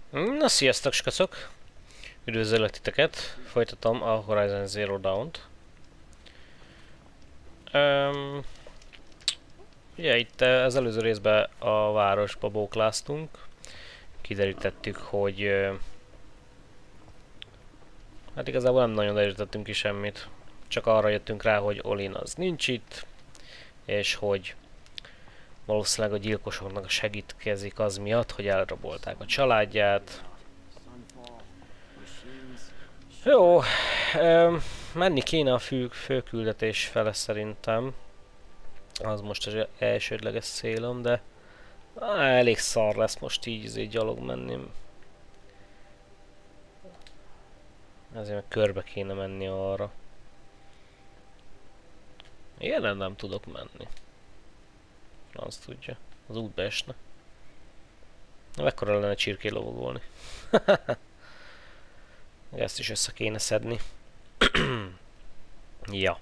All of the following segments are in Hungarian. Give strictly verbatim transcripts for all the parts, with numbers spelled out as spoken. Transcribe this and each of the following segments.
Na, sziasztok, skacok! Üdvözöllek titeket! Folytatom a Horizon Zero Dawn-t. Um, ugye itt az előző részben a városba bókláztunk. Kiderítettük, hogy... Uh, hát igazából nem nagyon derítettünk ki semmit. Csak arra jöttünk rá, hogy Olin az nincs itt, és hogy valószínűleg a gyilkosoknak a segítkezik az miatt, hogy elrabolták a családját. Jó, um, menni kéne a fő, főküldetés fele szerintem. Az most az elsődleges célom, de á, elég szar lesz most így azért gyalog menni. Ezért meg körbe kéne menni arra. Ilyen nem tudok menni. Azt tudja. Az útba esne. Mekkora lenne csirké lovagolni. Ezt is össze kéne szedni. Ja.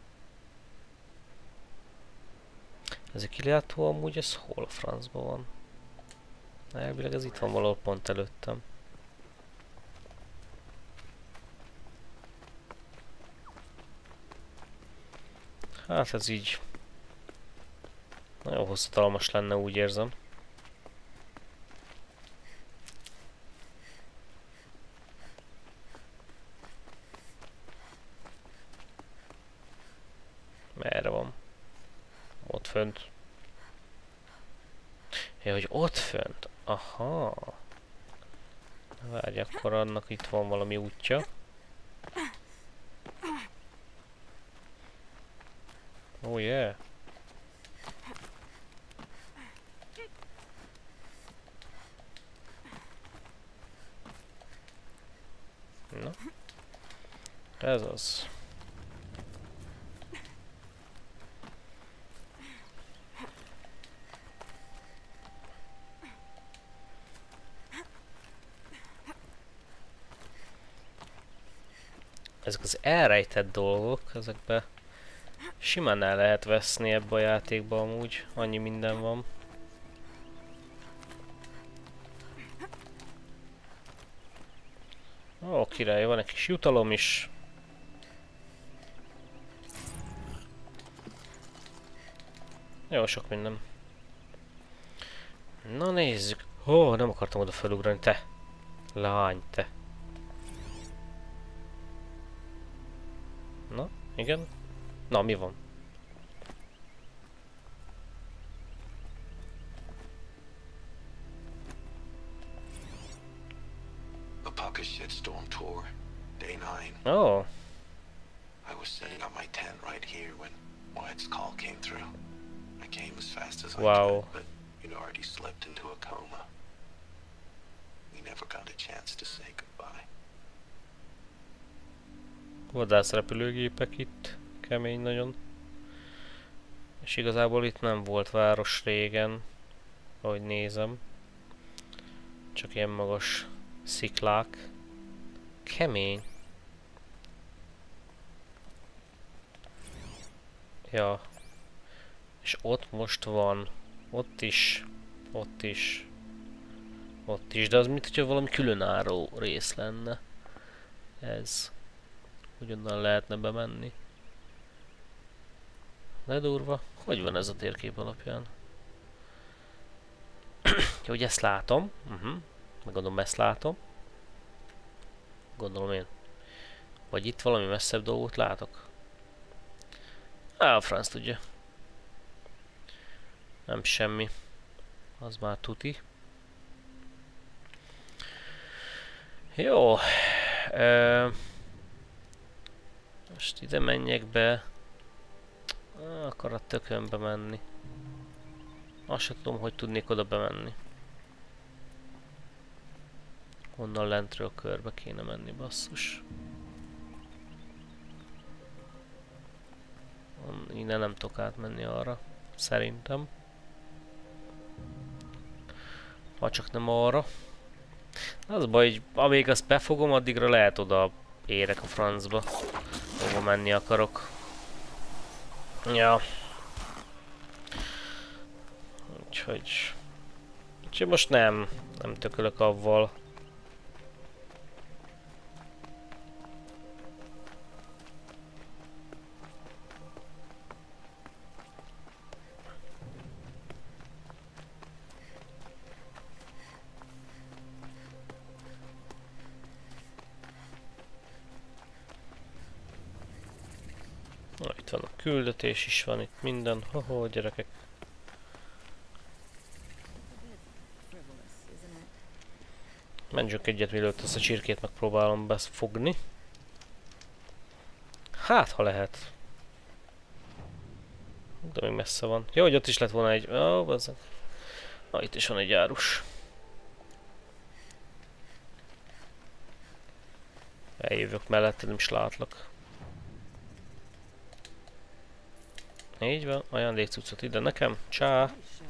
Ez a kilátó amúgy ez hol a francban van? Elvileg ez itt van valahol pont előttem. Hát ez így nagyon hosszadalmas lenne, úgy érzem. Merre van? Ott fönt. Ja, hogy ott fönt? Aha. Várj, akkor annak itt van valami útja. Oh yeah. Na. Ez az. Ezek az elrejtett dolgok, ezekbe simán el lehet veszni ebbe a játékba amúgy, annyi minden van. Ó, király, van egy kis jutalom is. Jó, sok minden. Na nézzük. Ó, nem akartam oda felugrani, te. Lány, te. Na, igen. Na, mi van? The Pucka Shitstorm Tour, day nine. Oh. I was setting up my tent right here when Wyatt's call came through. I came as fast as I Wow. could, but you'd already slipped into a coma. We never got a chance to say goodbye. Vadászrepülőgépek itt. Kemény nagyon. És igazából itt nem volt város régen, ahogy nézem. Csak ilyen magas sziklák. Kemény. Ja. És ott most van. Ott is. Ott is. Ott is. De az mint hogyha valami különálló rész lenne. Ez. Ugyannan lehetne bemenni. De durva. Hogy van ez a térkép alapján? Jó, hogy ezt látom. Uh-huh. Meg gondolom ezt látom. Gondolom én. Vagy itt valami messzebb dolgot látok. Á, a franc tudja. Nem semmi. Az már tuti. Jó. Ö, most ide menjek be. Akar a tökönbe menni. Azt sem tudom, hogy tudnék oda bemenni. Onnan lentről körbe kéne menni, basszus. Innen nem tudok átmenni arra. Szerintem. Ha csak nem arra. Az a baj, hogy amíg azt befogom, addigra lehet oda érek a francba. Hova menni akarok. Ja. Úgyhogy... Úgyhogy most nem. Nem tökölök avval. Itt van a küldetés is van, itt minden. Hoho, gyerekek. Menjünk egyet, mielőtt ezt a csirkét megpróbálom beszfogni. Hát, ha lehet. De még messze van. Jó, hogy ott is lett volna egy... Ó, oh, bazzeg. Ah, itt is van egy árus. Eljövök mellette, nem is látlak. Így van, ajándékcuccot ide nekem. Csá!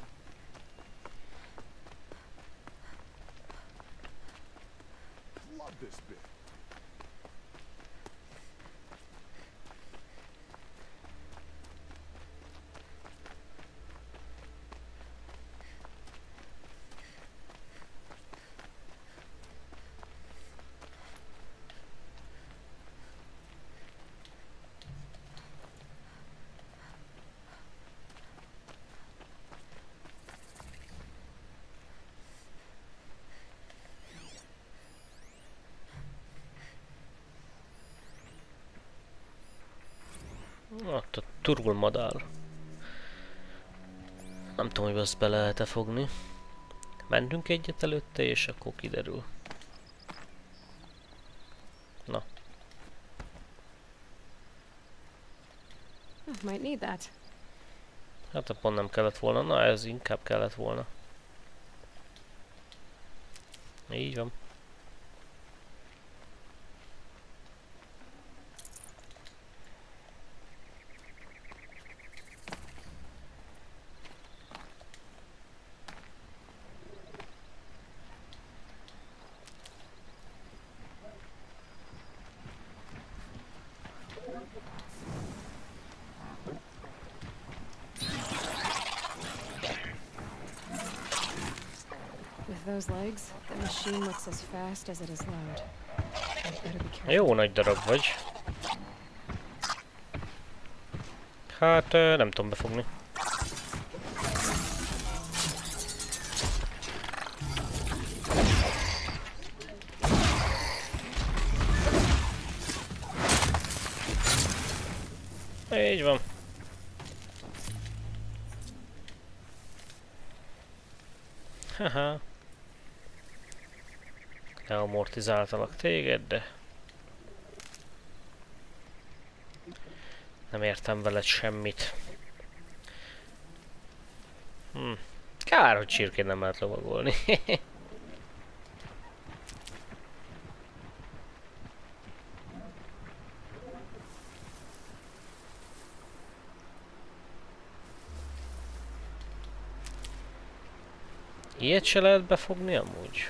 Ott a turulmadár. Nem tudom, hogy azt be lehet-e fogni. Mentünk egyet előtte, és akkor kiderül. Na. Might need that. Hát pont nem kellett volna. Na, ez inkább kellett volna. Így van. With those legs, the machine looks as fast as it is loud. I'd better be careful. Jó nagy darab vagy. Hát nem tudom befogni. Így van. Haha. Leamortizáltalak téged, de nem értem veled semmit. Hm. Kár, hogy csirkén nem lehet lovagolni. Ilyet se lehet befogni amúgy?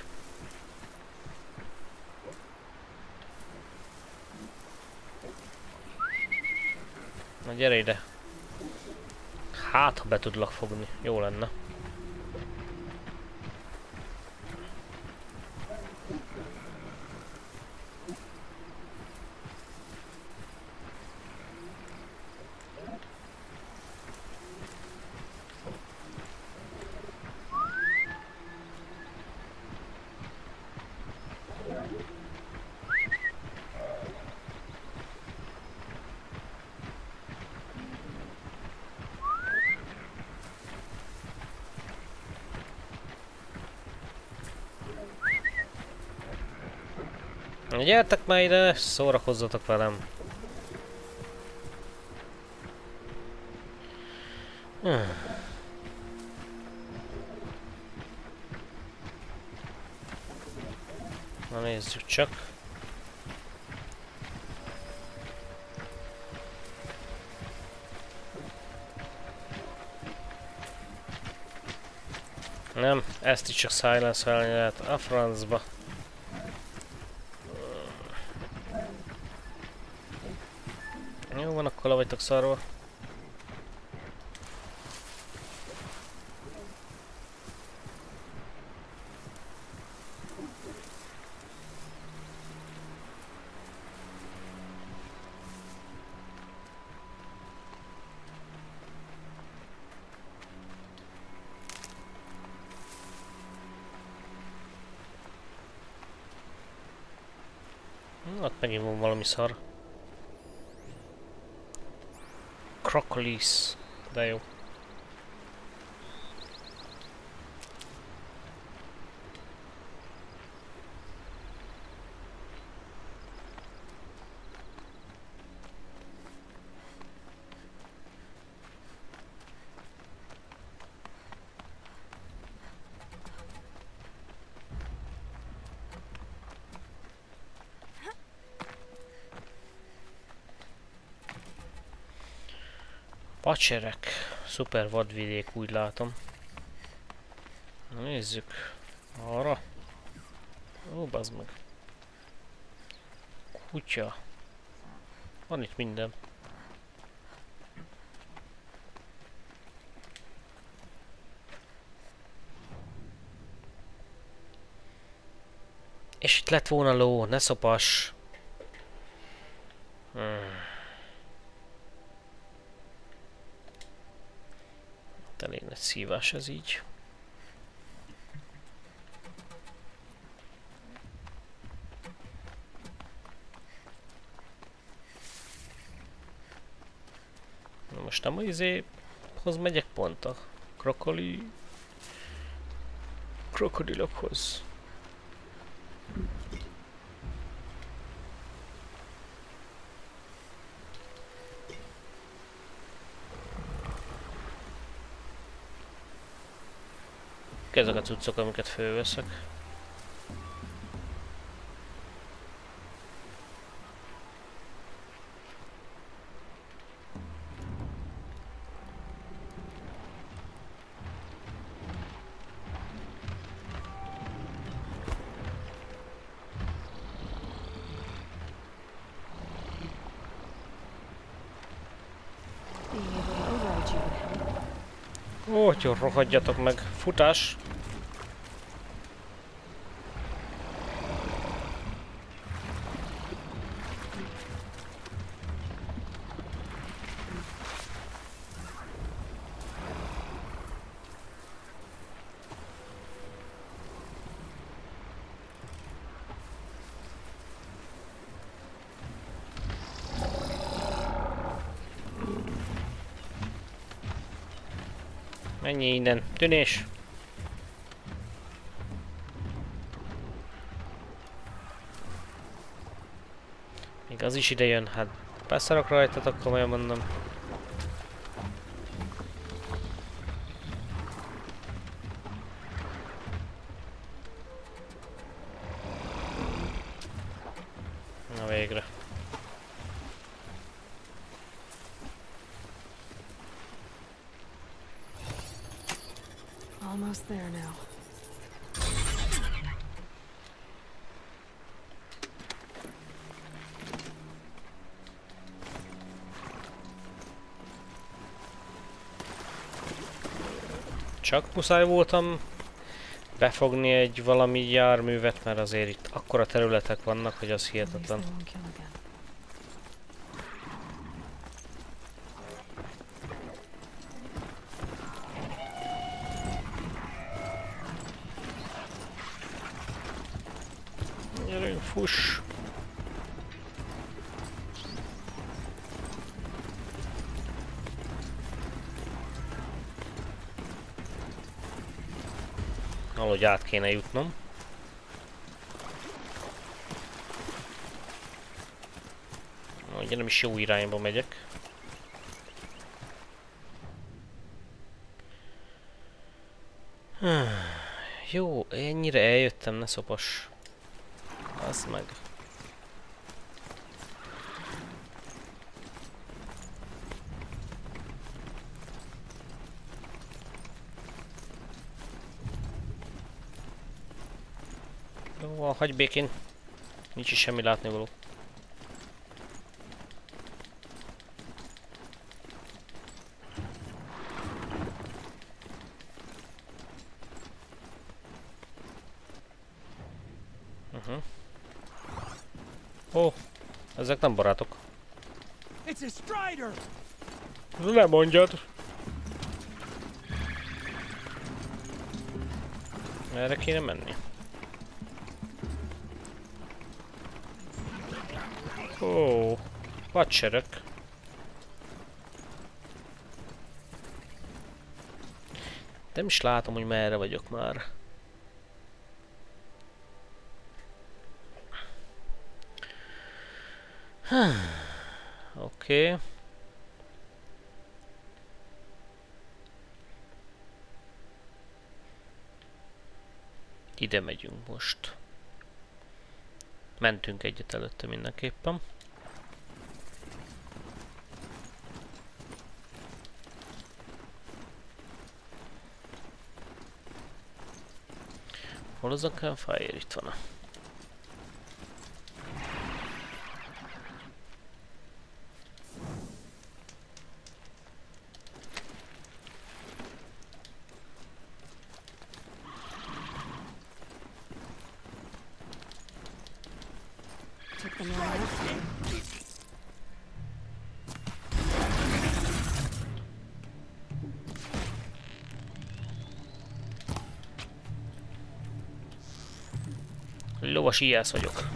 Na gyere ide! Hát, ha be tudlak fogni, jó lenne. Gyertek már ide, szórakozzatok velem. Hmm. Na nézzük csak. Nem, ezt is csak silence-elni lehet. A francba. Jó van, akkor le vagytok szarva. Ott megint van valami szar. Crocolies. De jó. Pacserek. Szuper vadvidék, úgy látom. Nézzük. Arra. Ó, bazd meg. Kutya. Van itt minden. És itt lett volna ló, ne szopas. Hmm. Elég nagy szívás ez így. Na most nem az izéhoz megyek pont a krokoli... krokodilokhoz. Ezek a cuccok, amiket fölveszek. Ó, hogy rohadjatok meg. Futás! Menjél innen, tűnés! Még az is ide jön, hát beszarok rajtatok, komolyan mondom. Na végre. Almost there now. Csak muszáj voltam befogni egy valami járművet, mert azért itt akkora területek vannak, hogy az hihetetlen. Gyerünk, fuss! Valahogy át kéne jutnom. Ugye nem is jó irányba megyek. Jó, ennyire eljöttem, ne szopas. Az meg. Jó, hagyj békén. Nincs is semmi látnivaló. Uh-huh. Ó, ezek nem barátok. It's a Strider! Nem mondjad. Erre kéne menni. Ó, hadsereg. Nem is látom, hogy merre vagyok már. Oké. Okay. Ide megyünk most. Mentünk egyet előtte mindenképpen. Hol az a campfire? Itt van. Took them long enough. Lovas ijász vagyok.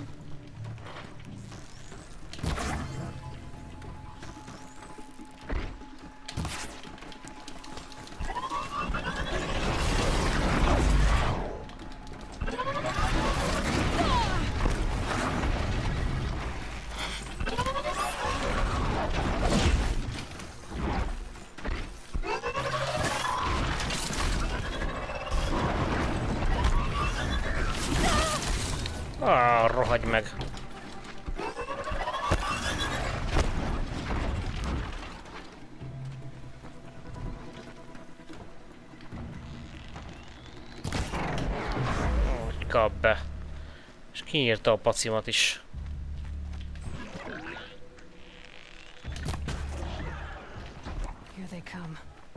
Ah, rohagy meg. Úgy kap be. És kiírta a pacimat is. Here they come.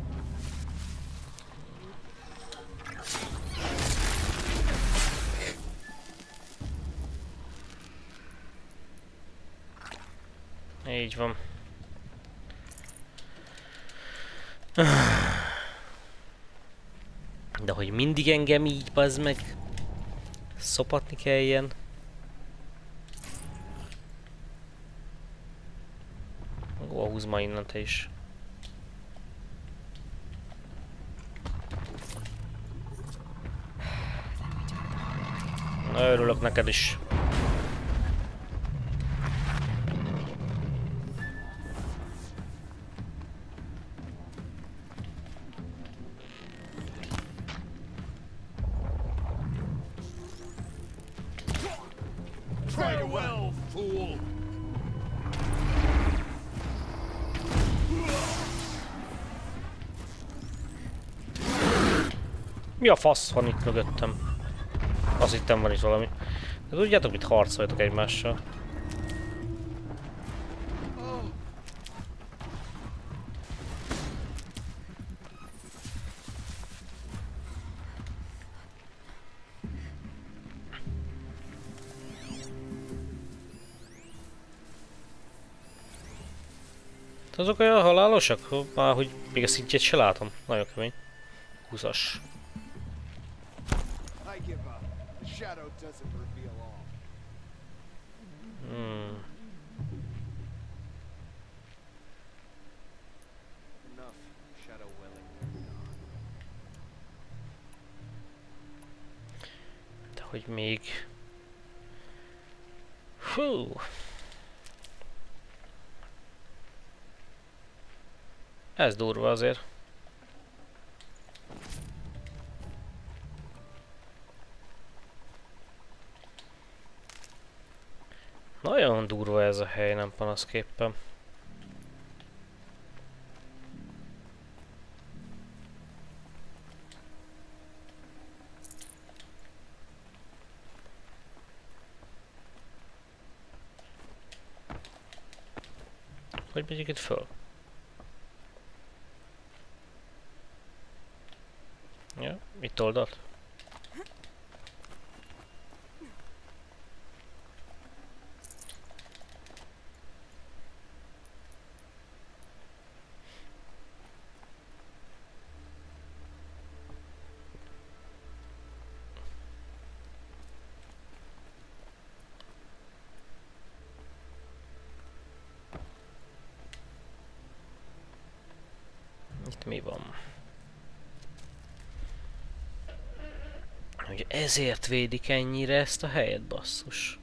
Így van. De hogy mindig engem így, bazd meg, szopatni kelljen. Ó, húzd ma innen te is. Na, örülök neked is. Farewell, fool! Mi a fasz van itt mögöttem? Azt hittem van itt valami. De tudjátok, mit harcoljatok egymással. Azok olyan halálosak? Már hogy még a szintjét se látom. Nagyon kemény. húszas. Hmm. De hogy még... Hú. Ez durva azért. Nagyon durva ez a hely, nem panaszképpen. Hogy megyek itt föl? Ja, itt oldalt. Itt mi van? Hogy ezért védik ennyire ezt a helyet, basszus.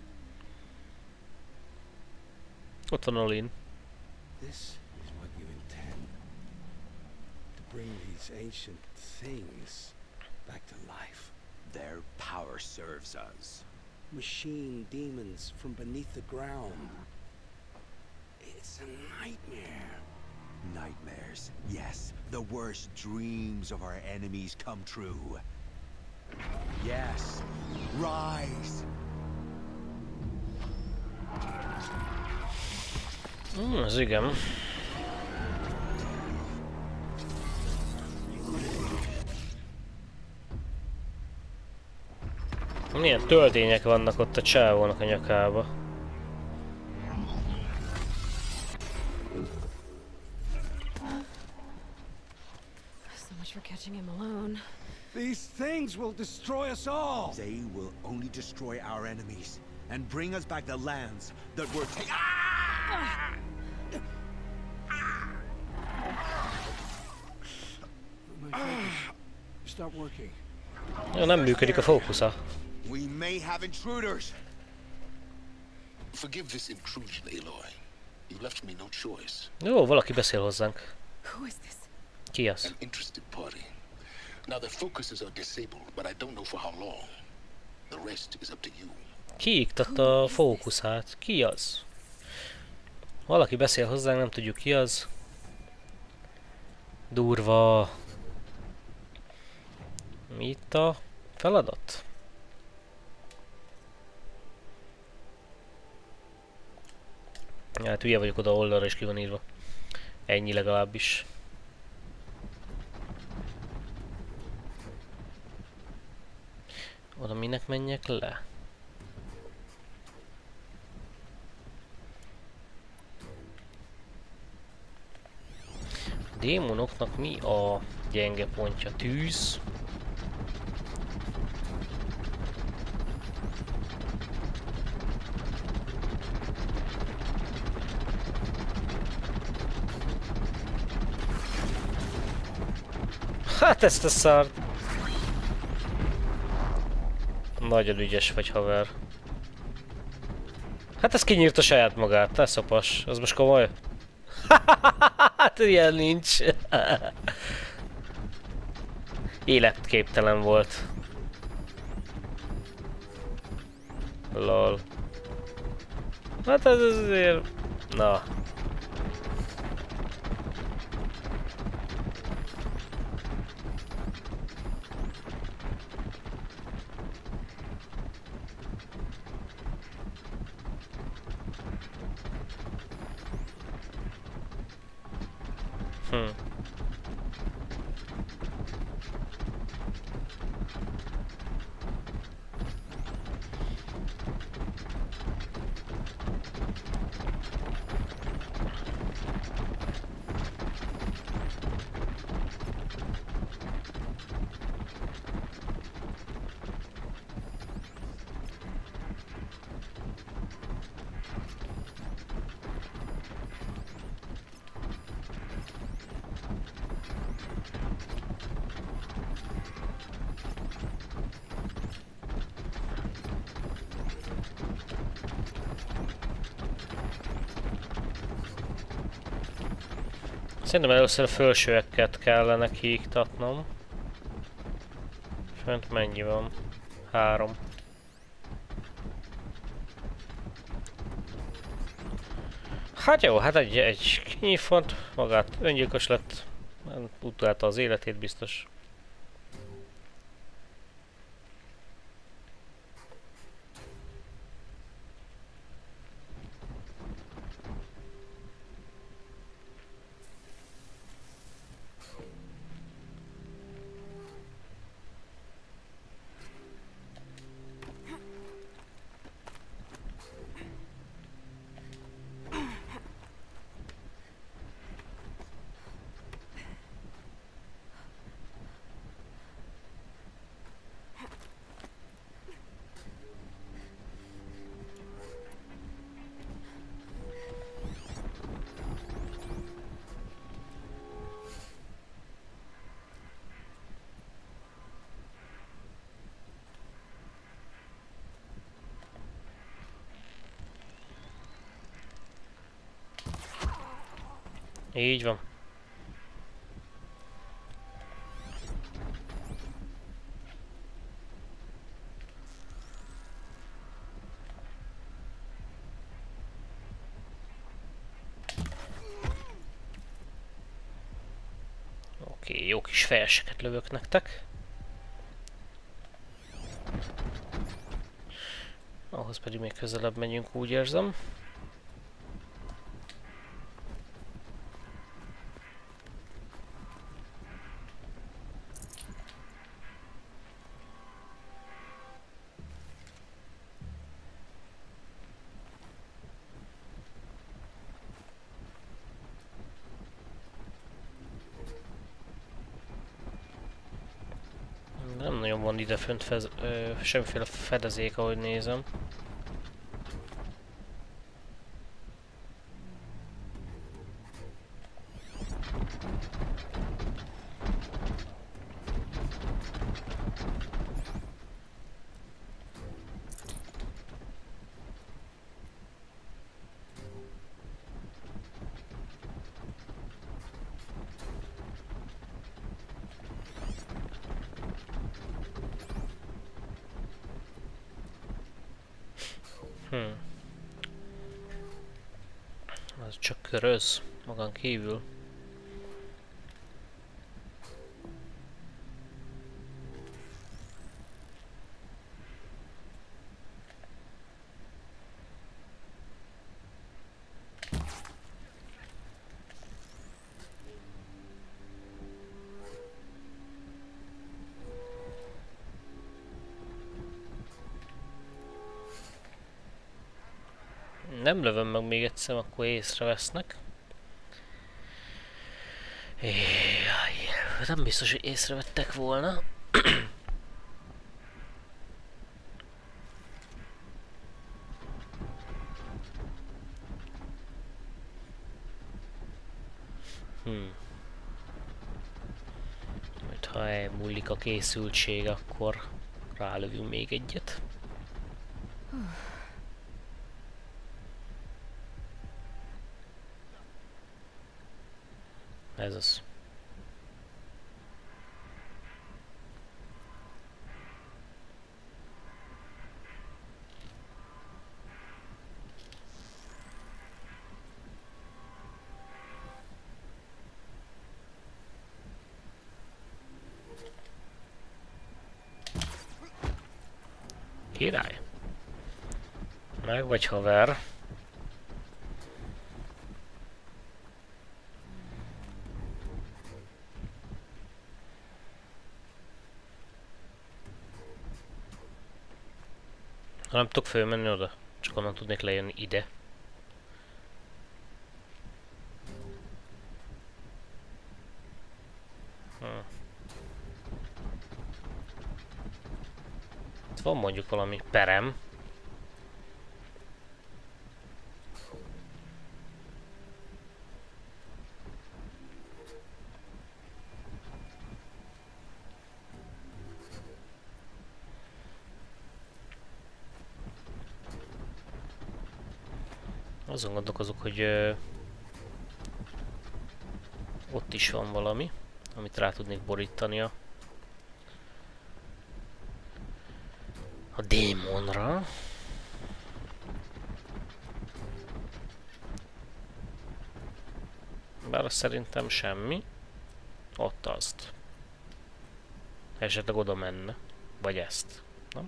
Ott van Olin. This is what you intend. To bring these ancient things back to life. Their power serves us. Machine demons from beneath the ground. It's a nightmare. Nightmares, yes. The worst dreams of our enemies come true. Yes, rise! Hmm, az igen. Milyen töltények vannak ott a csávónak a nyakába. So much for catching him alone. These things will destroy us all. They will only destroy our enemies and bring us back the lands that were taken. Ah! My focus. Stop working. Ja, nem működik a fókusza. We may have intruders. Forgive this intrusion, Aloy. You left me no choice. Jó, valaki beszél hozzánk. Who is this? Ki az? An interested party. Now their focuses are disabled, but I don't know for how long. The rest is up to you. Ki iktatta a fókuszát? Ki az? Valaki beszél hozzánk, nem tudjuk ki az. Durva. Mi itt a feladat? Hát hülye vagyok, oda oldalra is ki van írva. Ennyi legalábbis. Oda minek menjek le? A démonoknak mi a gyenge pontja? Tűz. Hát ezt a szart. Nagyon ügyes vagy, haver. Hát ez kinyírta saját magát, te szopas. Az most komoly? Hát ilyen nincs. Életképtelen volt. Lol. Hát ez azért... Na. Hm. Szerintem először a felsőeket kellene kiiktatnom. Fönt mennyi van? Három. Hát jó, hát egy, egy kinyífont, magát öngyilkos lett. Utálta az életét biztos. Így van. Oké, okay, jó kis fejeseket lövök nektek. Ahhoz pedig még közelebb megyünk, úgy érzem. Nem nagyon van ide fönt fez, ö, semmiféle fedezék, ahogy nézem. Hmm. Az csak köröz magán kívül. Nem lövöm meg még egyszer, akkor észrevesznek. Jaj, nem biztos, hogy észrevettek volna. Hmm. Majd ha elmúlik a készültség, akkor rálövünk még egyet. Ez az. Király. Meg vagy haver. Ha nem tudok fölmenni oda, csak onnan tudnék lejönni ide. Hm. Itt van mondjuk valami perem. Azon gondolkozok, hogy ö, ott is van valami, amit rá tudnék borítani a, a démonra. Bár szerintem semmi. Ott azt. Esetleg oda menne. Vagy ezt. Nem?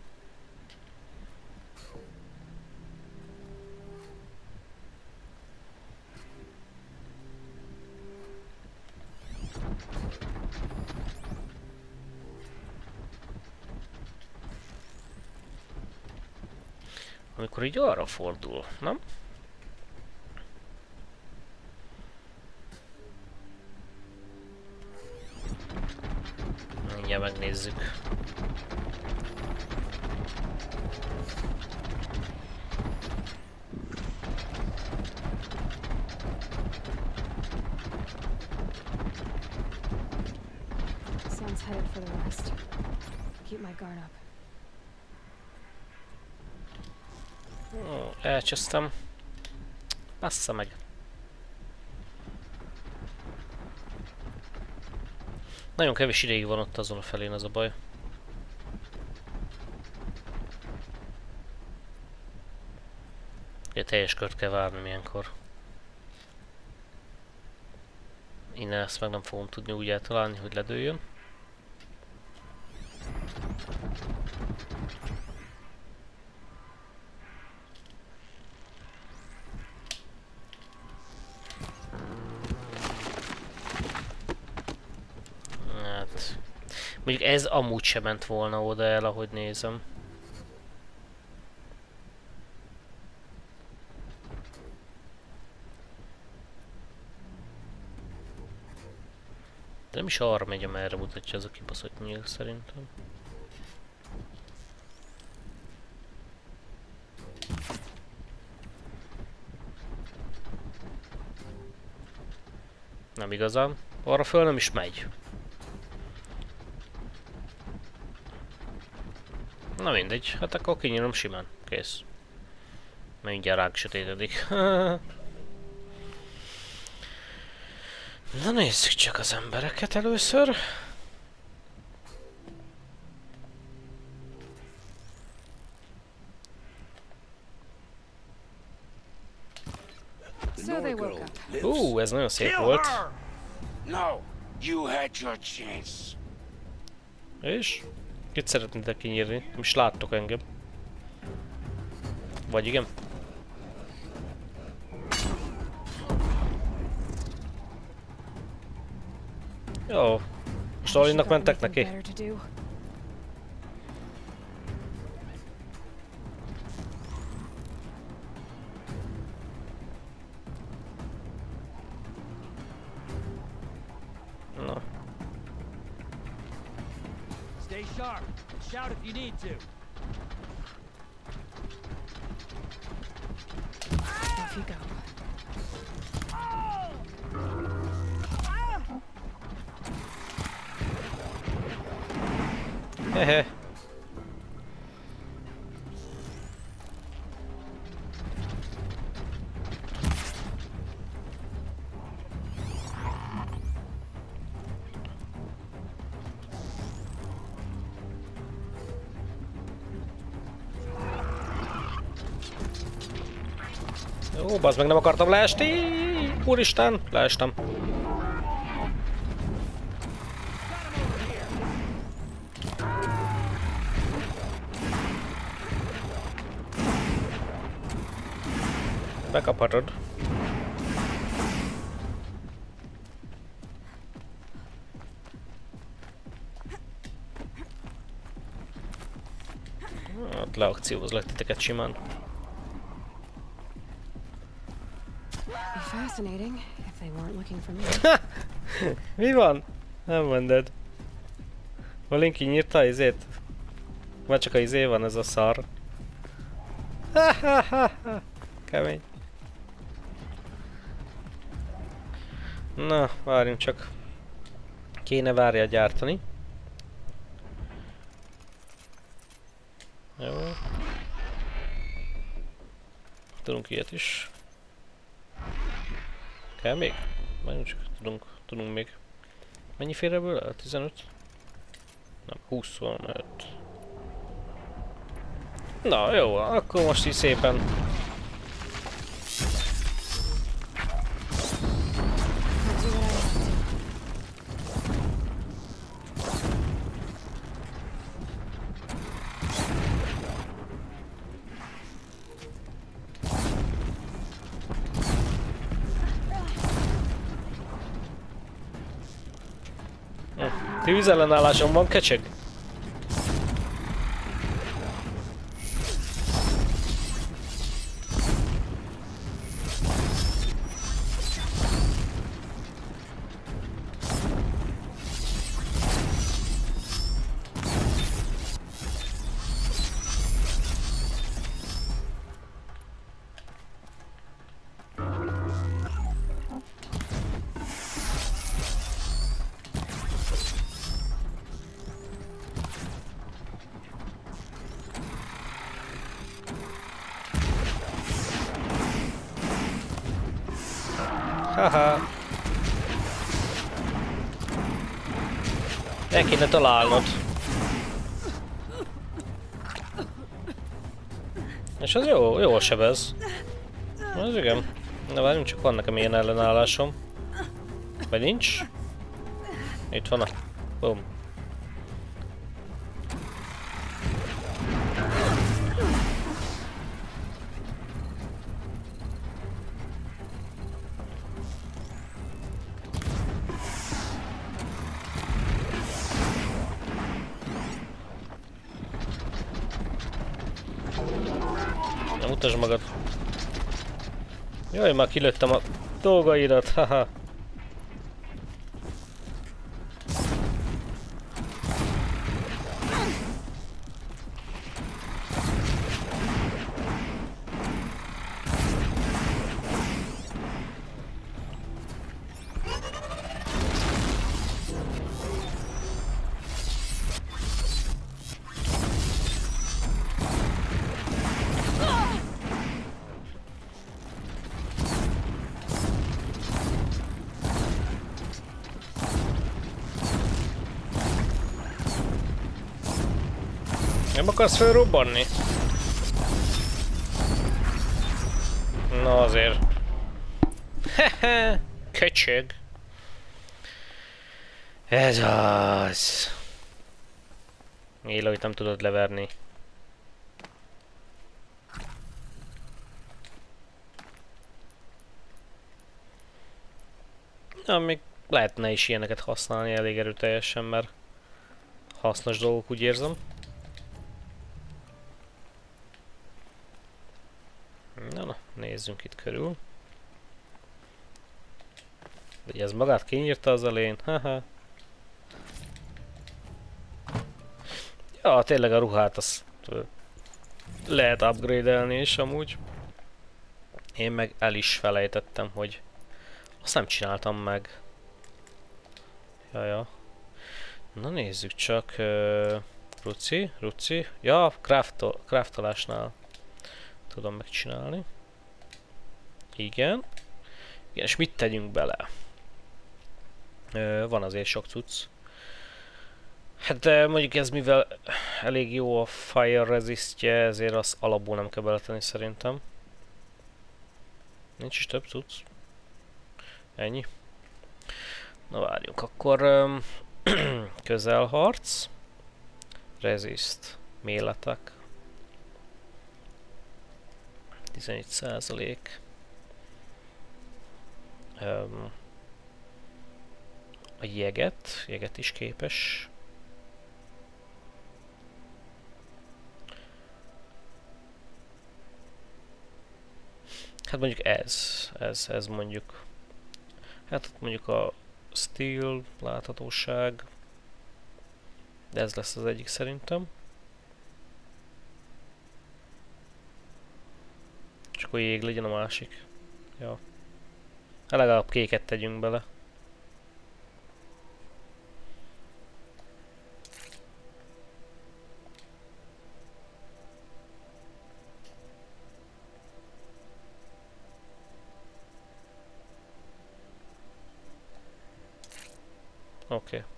Amikor így arra fordul, nem? Mindjárt megnézzük. Sun's headed for the west. Keep my guard up. Ó, elcsesztem. Bassza meg. Nagyon kevés ideig van ott azon a felén, az a baj. Ugye teljes kört kell várni ilyenkor. Innen ezt meg nem fogom tudni úgy eltalálni, hogy ledőljön. Hát... Mondjuk ez amúgy sem ment volna oda el, ahogy nézem. De nem is arra megy, amerre mutatja ez a kibaszott nyíl szerintem. Nem igazán. Arra föl nem is megy. Na mindegy, hát akkor kinyírom simán. Kész. Mindjárt ránk sötétedik. Na nézzük csak az embereket először. So they woke up. Ú, ez nagyon szép volt. No, you had your chance. És? Kit szeretnétek kinyírni? Nem is láttok engem. Vagy igen? Jó. Most Alinnak mentek neki. Na. Stay sharp. Shout if you need to. Off you go. Hehe. Ó, bazd meg, nem akartam leesni! Úristen, leestem. Bekaphatod. Hát leakciózlak titeket simán. Fascinating, if they weren't looking for me. Mi van? Nem mondod. Valin kinyírta a izét? Vagy csak a izé van ez a szar? Kemény. Na, várjunk csak. Kéne várja gyártani. Jó. Tudunk ilyet is. Kell még? Várjunk csak, tudunk, tudunk még. Mennyi fér ebből? tizenöt? Nem, huszonöt. Na jó, akkor most így szépen. Tűzellenállásom van, kecseg. Haha. El kéne találnod. És az jó, jól sebez. Az igen. Na várjunk, csak van nekem ilyen ellenállásom. Vagy nincs? Itt van a... Bum. Na, mutasd magad. Jaj, már kilőttem a dolgaidat, haha. Nem akarsz felrobbanni? Na azért. Hehe, köcsög. Ez az. Éla, hogy nem tudod leverni. Na, még lehetne is ilyeneket használni elég erőteljesen, mert hasznos dolgok, úgy érzem. Na, na, nézzünk itt körül. Ugye ez magát kinyírta az elején, haha. Ja, tényleg a ruhát azt lehet upgrade-elni is amúgy. Én meg el is felejtettem, hogy azt nem csináltam meg. Jaja. Na nézzük csak. Uh, Ruci, Ruci. Ja, craftol, craftolásnál tudom megcsinálni. Igen. Igen, és mit tegyünk bele? Uh, van azért sok cucc. Hát de mondjuk ez mivel elég jó a fire resistje, ezért az alapból nem kell beletenni szerintem. Nincs is több cucc. Ennyi. Na várjunk, akkor um, közelharc. Resist. Méletek. tizenegy százalék. Um, a jeget. Jeget is képes. Hát mondjuk ez, ez, ez mondjuk, hát mondjuk a steel, láthatóság, de ez lesz az egyik szerintem. Csak hogy jég legyen a másik. Ja. Hát legalább kéket tegyünk bele. Oké. Okay.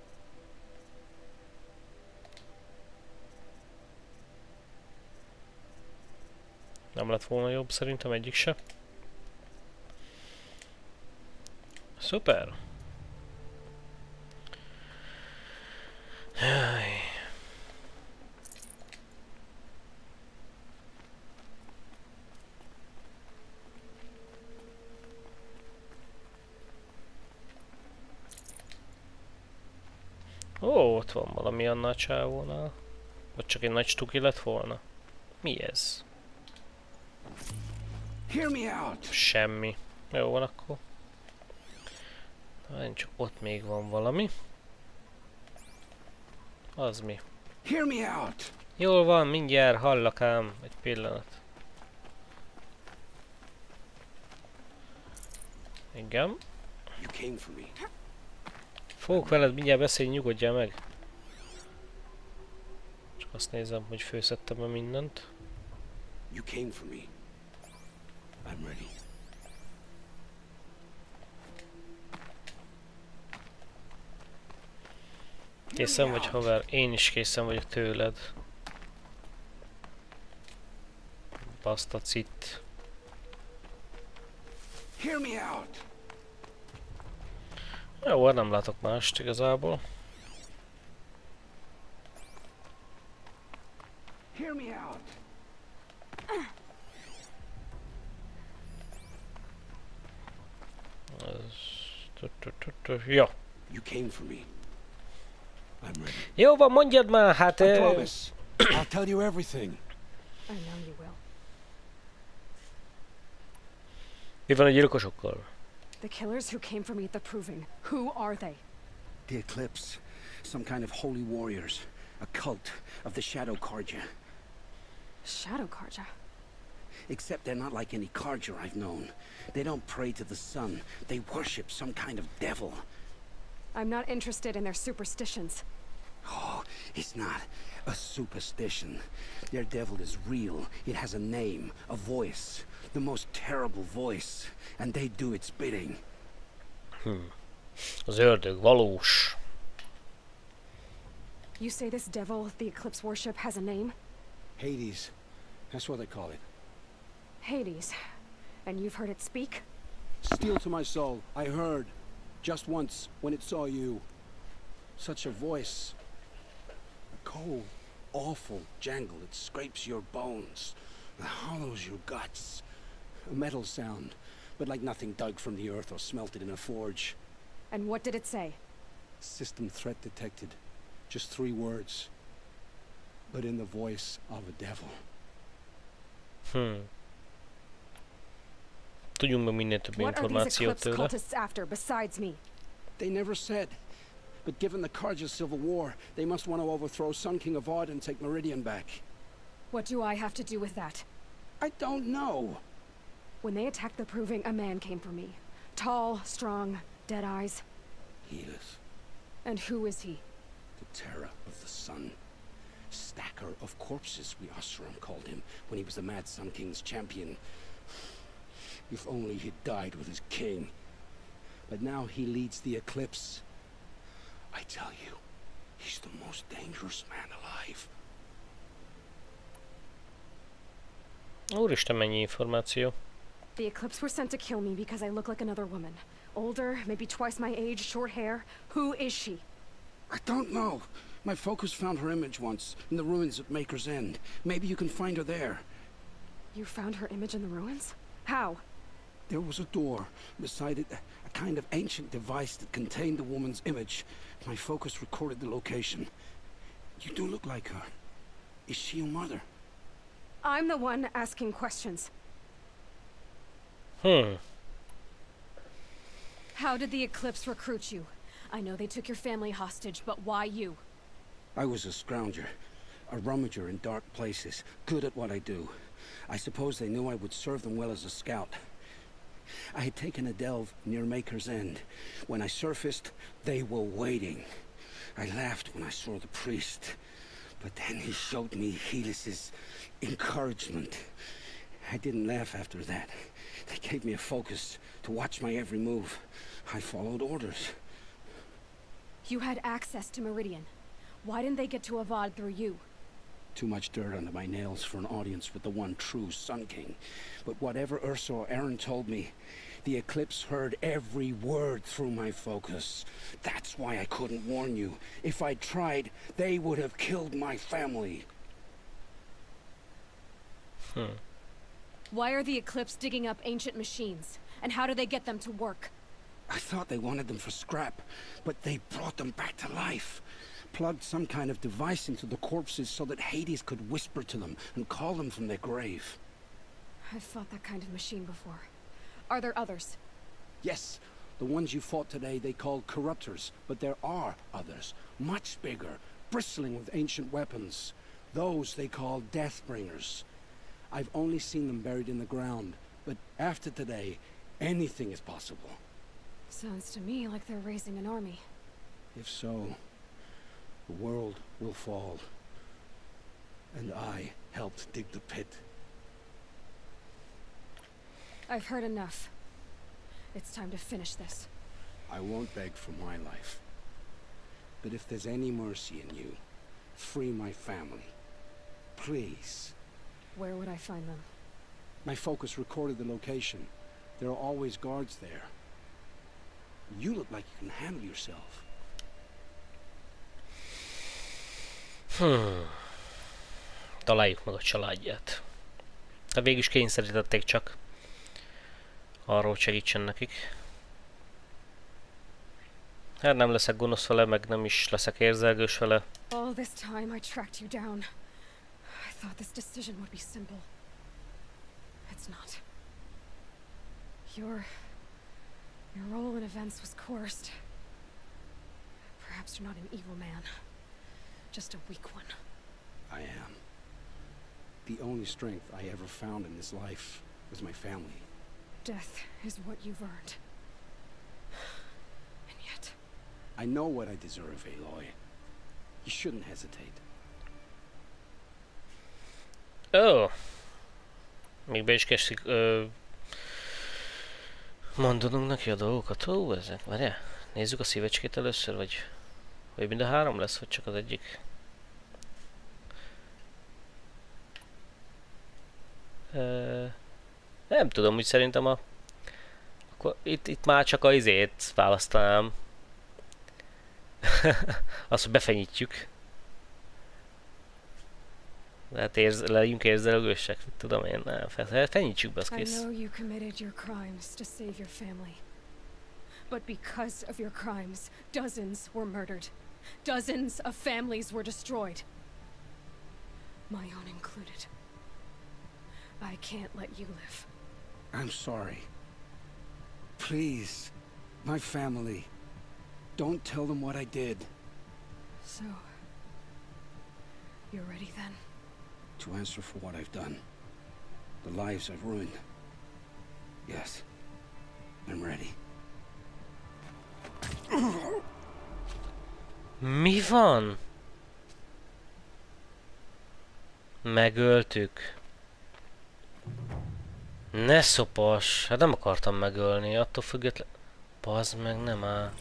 Nem lett volna jobb szerintem egyik se. Szuper! Jaj. Ó, ott van valami annál csávónál. Vagy csak egy nagy stuki lett volna. Mi ez? Hear me out. Semmi. Jó van akkor. Na, csak ott még van valami. Az mi? Hear me out. Jól van, mindjárt hallak ám. Egy pillanat. Igen. You came for me. Fogok veled mindjárt beszélni, nyugodjál meg. Csak azt nézem, hogy főszedtem-e mindent. You came for me. I'm ready. Készen vagy, haver? Én is készen vagyok tőled. Baszta cit. Hear me out. Jó, nem látok mást igazából. Hear me out. Ja. You came for me. I'm ready. Jó van, mondjad már, hát... I eh, promise. I'll tell you everything. I know you will. Mi van a gyilkosokkal? The killers who came for me at the Proving. Who are they? The Eclipse. Some kind of holy warriors. A cult of the Shadow Carja. Shadow Karja. Except they're not like any Carja I've known. They don't pray to the sun. They worship some kind of devil. I'm not interested in their superstitions. Oh, it's not a superstition. Their devil is real. It has a name, a voice. The most terrible voice. And they do its bidding. Hmm. Az ördög valós. You say this devil the Eclipse worship has a name? Hades. That's what they call it. Hades. And you've heard it speak? Steel to my soul. I heard. Just once, when it saw you. Such a voice. A cold, awful jangle that scrapes your bones. That hollows your guts. A metal sound, but like nothing dug from the earth or smelted in a forge. And what did it say? System threat detected. Just three words. But in the voice of a devil. Hmm. Tudjunk meg minél több What are these információt Eclipse tőle. cultists after besides me? They never said. But given the Carja civil war, they must want to overthrow Sun King Avad and take Meridian back. What do I have to do with that? I don't know. When they attacked the Proving, a man came for me. Tall, strong, dead eyes. Helis, And who is he? the terror of the sun. Stacker of corpses, we Oseram called him, when he was the Mad Sun King's champion. If only he'd died with his king. But now he leads the Eclipse. I tell you, he's the most dangerous man alive. Úristen, mennyi információ. The Eclipse were sent to kill me because I look like another woman. Older, maybe twice my age, short hair. Who is she? I don't know. My focus found her image once, in the ruins at Maker's End. Maybe you can find her there. You found her image in the ruins? How? There was a door. Beside it, a kind of ancient device that contained the woman's image. My focus recorded the location. You do look like her. Is she your mother? I'm the one asking questions. Hmm. How did the Eclipse recruit you? I know they took your family hostage, but why you? I was a scrounger. A rummager in dark places. Good at what I do. I suppose they knew I would serve them well as a scout. I had taken a delve near Maker's End. When I surfaced, they were waiting. I laughed when I saw the priest. But then he showed me Helis's encouragement. I didn't laugh after that. They gave me a focus to watch my every move. I followed orders. You had access to Meridian. Why didn't they get to Avad through you? Too much dirt under my nails for an audience with the one true Sun King. But whatever Ursa or Aaron told me, the Eclipse heard every word through my focus. That's why I couldn't warn you. If I'd tried, they would have killed my family. Hmm. Why are the Eclipse digging up ancient machines? And how do they get them to work? I thought they wanted them for scrap, but they brought them back to life. Plugged some kind of device into the corpses so that Hades could whisper to them and call them from their grave. I've fought that kind of machine before. Are there others? Yes, the ones you fought today they called corruptors, but there are others, much bigger, bristling with ancient weapons. Those they call Deathbringers. I've only seen them buried in the ground, but after today, anything is possible. Sounds to me like they're raising an army. If so, the world will fall. And I helped dig the pit. I've heard enough. It's time to finish this. I won't beg for my life. But if there's any mercy in you, free my family. Please. Where would I find them? My focus recorded the location. There are always guards there. You look like you can handle yourself. Hmm. Találjuk meg a családját. Hát végül is kényszerítették csak arról, hogy segítsen nekik. Hát nem leszek gonosz vele, meg nem is leszek érzelgős vele. All this time I tracked you down. I thought this decision would be simple. It's not. Your... Your role in events was coerced. Perhaps you're not an evil man. Just a weak one. I am. The only strength I ever found in this life was my family. Death is what you've earned. And yet... I know what I deserve, Aloy. You shouldn't hesitate. Ó! Még be is kezdjük ö... mondanunk neki a dolgokat. Ó, ezek, várjál. Nézzük a szívecskét először, vagy... Vagy mind a három lesz, vagy csak az egyik? Ö... Nem tudom, úgy szerintem a... Akkor itt, itt már csak a izét választanám. Azt, hogy befenyítjük. Lehet érz, legyünk érzelgősek, mit tudom én, nem, fel, fenyítsük be, az I kész. know you committed your crimes to save your family. But because of your crimes, dozens were murdered. Dozens of families were destroyed. My own included. I can't let you live. I'm sorry. Please, my family. Don't tell them what I did. So... You're ready then? To answer for what I've done. The lives I've ruined. Yes. I'm ready. Mi van? Megöltük. Ne szopas! Hát nem akartam megölni, attól független... Bazd meg, nem áll.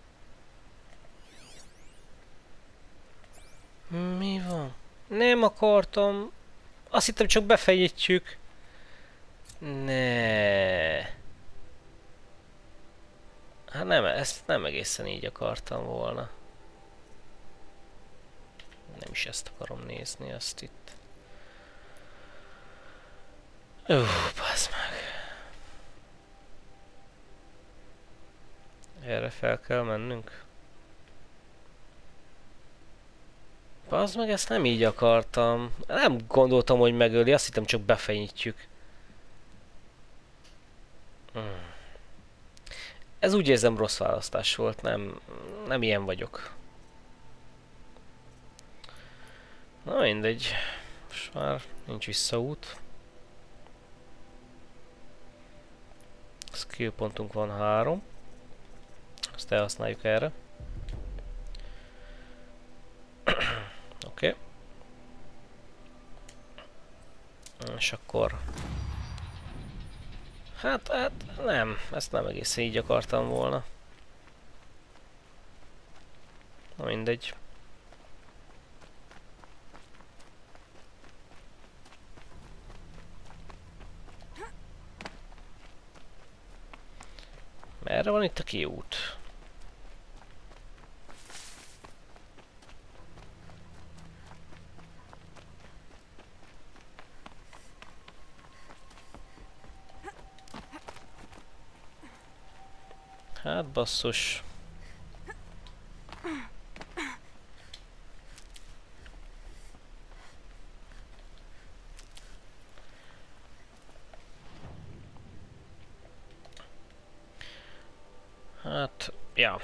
Mi van? Nem akartam. Azt hittem, csak befenyítjük. Ne. Hát nem, ezt nem egészen így akartam volna. Nem is ezt akarom nézni, azt itt. Ó, bazd meg. Erre fel kell mennünk. Bazd meg, ezt nem így akartam. Nem gondoltam, hogy megöli, azt hittem, csak befenyítjük. Hmm. Ez úgy érzem, rossz választás volt, nem, nem ilyen vagyok. Na mindegy. Most már nincs visszaút. Skill pontunk van három. Azt elhasználjuk erre. Oké. Okay. És akkor... Hát, hát nem, ezt nem egészen így akartam volna. Na mindegy. Merre van itt a kiút? Hát basszus. Hát, ja.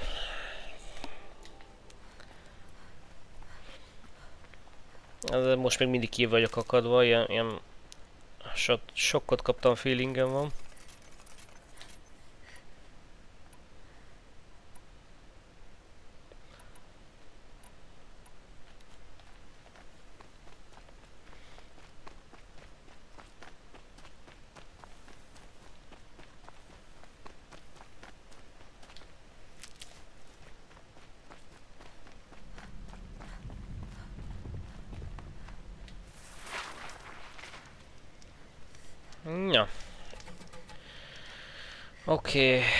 Ez most még mindig ki vagyok akadva, ilyen, ilyen so, sokkot kaptam, feelingem van. Ja. Oké. Okay.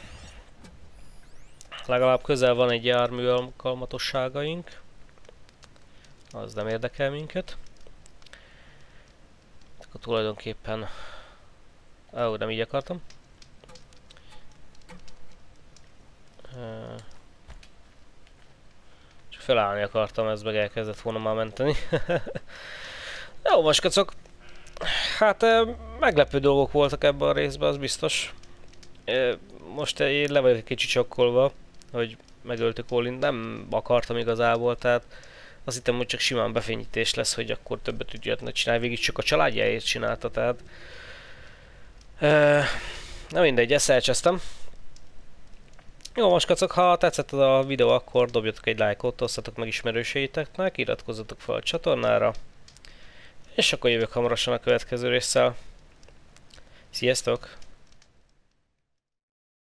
Legalább közel van egy jármű alkalmatosságaink. Az nem érdekel minket. Akkor tulajdonképpen... Ó, oh, nem így akartam. Uh... Csak felállni akartam, ez meg elkezdett volna már menteni. Jó, most kacok. Hát meglepő dolgok voltak ebben a részben, az biztos. Most én le vagyok egy kicsit sokkolva, hogy megöltük Collint, nem akartam igazából, tehát azt hittem, hogy csak simán befényítés lesz, hogy akkor többet tudjátnak csinálni, végig csak a családjáért csinálta, tehát... Na mindegy, ezt elcsesztem. Jó, most kacok, ha tetszett a videó, akkor dobjatok egy lájkot, osztatok meg ismerőseiteknek, iratkozzatok fel a csatornára. És akkor jövök hamarosan a következő résszel. Sziasztok!